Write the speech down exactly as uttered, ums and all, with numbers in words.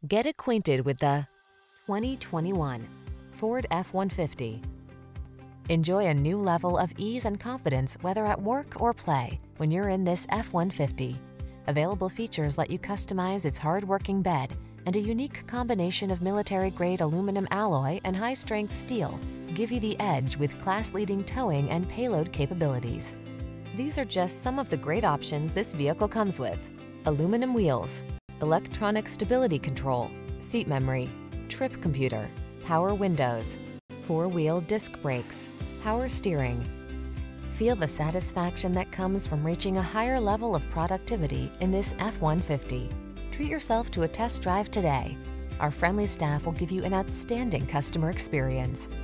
Get acquainted with the twenty twenty-one Ford F one fifty. Enjoy a new level of ease and confidence whether at work or play when you're in this F one fifty. Available features let you customize its hard-working bed, and a unique combination of military-grade aluminum alloy and high-strength steel give you the edge with class-leading towing and payload capabilities. These are just some of the great options this vehicle comes with: aluminum wheels, electronic stability control, seat memory, trip computer, power windows, four-wheel disc brakes, power steering. Feel the satisfaction that comes from reaching a higher level of productivity in this F one fifty. Treat yourself to a test drive today. Our friendly staff will give you an outstanding customer experience.